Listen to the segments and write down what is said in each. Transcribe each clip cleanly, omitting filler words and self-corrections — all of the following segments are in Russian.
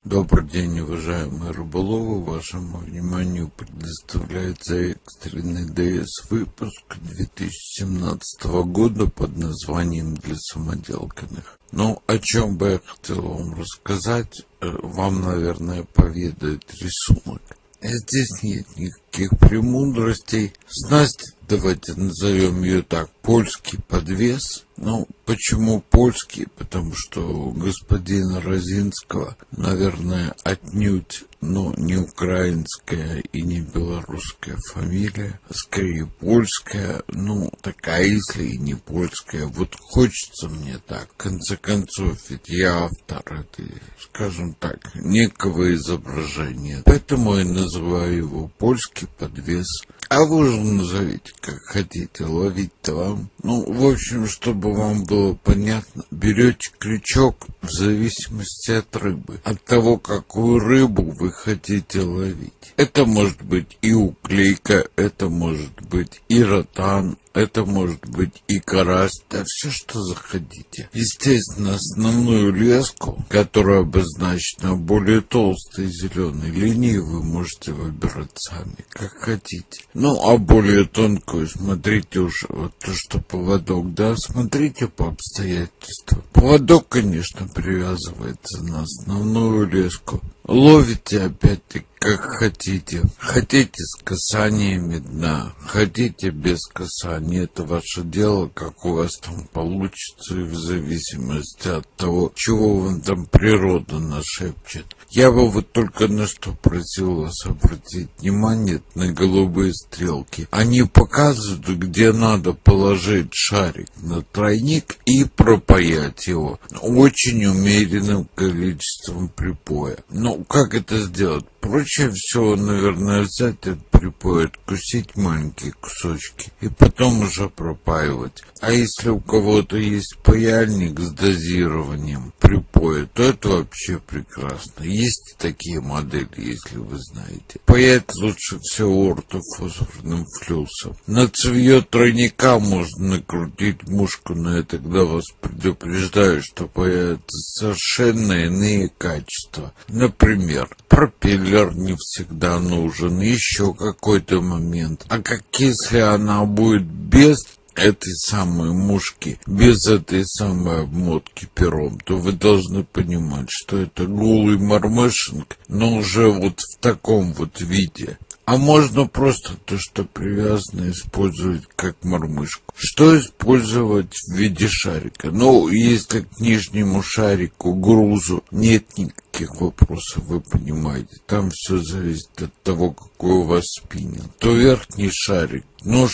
Добрый день, уважаемые рыболовы! Вашему вниманию предоставляется экстренный ДС-выпуск 2017 года под названием «Для самоделкиных». О чем бы я хотел вам рассказать, вам, наверное, поведает рисунок. Здесь нет никаких премудростей. Снасть, давайте назовем ее так, польский подвес. Почему польский? Потому что у господина Розинского, наверное, отнюдь, не украинская и не белорусская фамилия, а скорее польская, такая, если и не польская. Вот хочется мне так. В конце концов, ведь я автор этой, скажем так, некого изображения. Поэтому я называю его польский подвес. А вы уже назовите, как хотите, ловить-то вам. В общем, чтобы вам было понятно, берете крючок в зависимости от рыбы, от того, какую рыбу вы хотите ловить. Это может быть и уклейка, это может быть и ротан, это может быть и карась, да все, что захотите. Естественно, основную леску, которая обозначена более толстой зеленой линией, вы можете выбирать сами, как хотите. А более тонкую смотрите уже, вот то, что поводок, да, смотрите по обстоятельствам. Поводок, конечно, привязывается на основную леску. Ловите опять-таки как хотите. Хотите с касаниями дна, хотите без касания. Это ваше дело, как у вас там получится, и в зависимости от того, чего вам там природа нашепчет. Я бы вот только на что просил вас обратить внимание, на голубые стрелки. Они показывают, где надо положить шарик на тройник и пропаять его очень умеренным количеством припоя. Как это сделать? Проще всего, наверное, взять этот припой, откусить маленькие кусочки и потом уже пропаивать. А если у кого-то есть паяльник с дозированием припоя, то это вообще прекрасно. Есть такие модели, если вы знаете. Паять лучше всего ортофосфорным флюсом. На цевье тройника можно накрутить мушку, но я тогда вас предупреждаю, что появятся совершенно иные качества. Например, пропеллер не всегда нужен, еще какой-то момент. А как если она будет без этой самой мушки, без этой самой обмотки пером, то вы должны понимать, что это голый мормышинг, но уже вот в таком вот виде. А можно просто то, что привязано, использовать как мормышку. Что использовать в виде шарика? Если к нижнему шарику, грузу нет никаких вопросов, вы понимаете. Там все зависит от того, какой у вас спиннинг. То верхний шарик.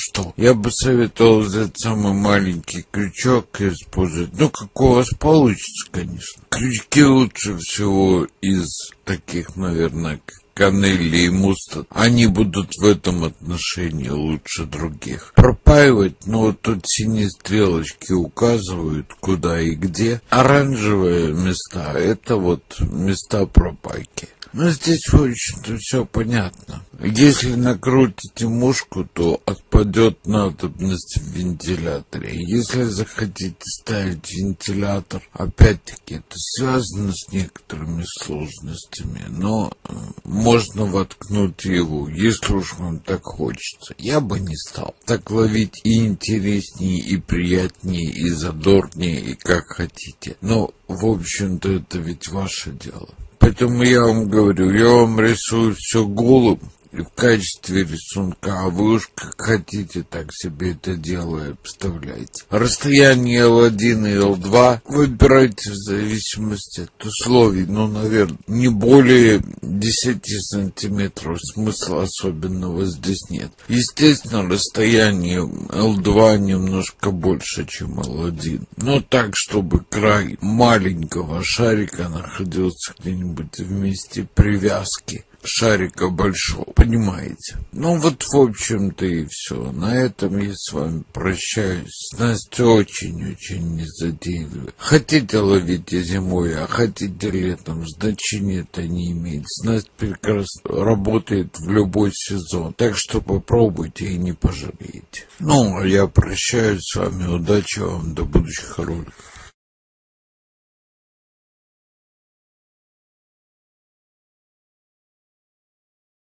Я бы советовал взять самый маленький крючок и использовать. Как у вас получится, конечно. Крючки лучше всего из таких, наверное, канели и мустат. Они будут в этом отношении лучше других. Пропаивать, тут синие стрелочки указывают, куда и где. Оранжевые места, это вот места пропайки. Здесь, в общем-то, все понятно. Если накрутите мушку, то отпадет надобность в вентиляторе. Если захотите ставить вентилятор, опять-таки, это связано с некоторыми сложностями, но можно воткнуть его, если уж вам так хочется. Я бы не стал. Так ловить и интереснее, и приятнее, и задорнее, и как хотите. В общем-то, это ведь ваше дело. Поэтому я вам говорю, я вам рисую все голым и в качестве рисунка, а вы уж как хотите, так себе это дело и обставляйте. Расстояние L1 и L2 выбирайте в зависимости от условий, наверное, не более 10 сантиметров, смысла особенного здесь нет. Естественно, расстояние L2 немножко больше, чем L1, так, чтобы край маленького шарика находился где-нибудь в месте привязки шарика большого, понимаете? В общем-то, и все. На этом я с вами прощаюсь. Настя очень-очень незатейливая. Хотите ловите зимой, а хотите летом, значения это не имеет. Настя прекрасно работает в любой сезон, так что попробуйте и не пожалеете. А я прощаюсь с вами, удачи вам, до будущих роликов.